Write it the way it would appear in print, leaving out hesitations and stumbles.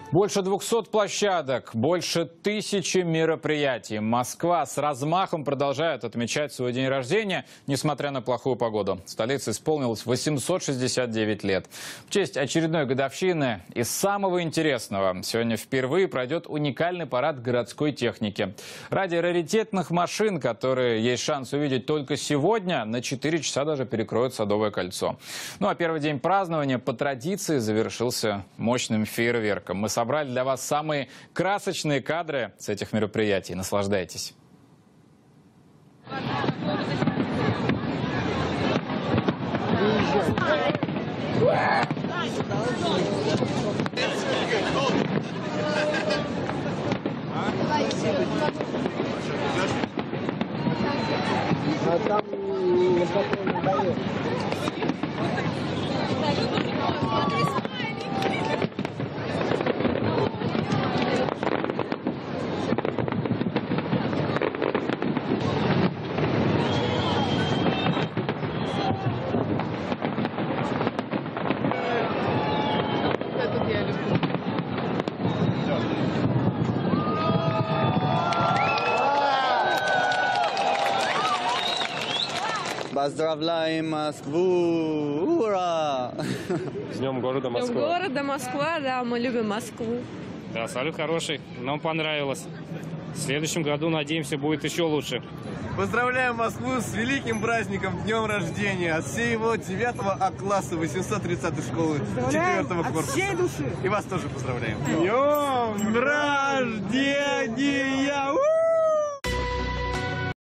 Больше 200 площадок, больше 1000 мероприятий. Москва с размахом продолжает отмечать свой день рождения, несмотря на плохую погоду. Столице исполнилось 869 лет. В честь очередной годовщины из самого интересного сегодня впервые пройдет уникальный парад городской техники. Ради раритетных машин, которые есть шанс увидеть только сегодня, на 4 часа даже перекроют Садовое кольцо. Ну а первый день празднования по традиции завершился мощным фейерверком. Мы собрали для вас самые красочные кадры с этих мероприятий. Наслаждайтесь. Поздравляем Москву! Ура! С Днем города Москва. Днем города Москва, да, мы любим Москву. Да, салют хороший, нам понравилось. В следующем году, надеемся, будет еще лучше. Поздравляем Москву с великим праздником, днем рождения, от всего 9 А-класса 830 школы 4 корпуса. От всей души. И вас тоже поздравляем. Днем рождения!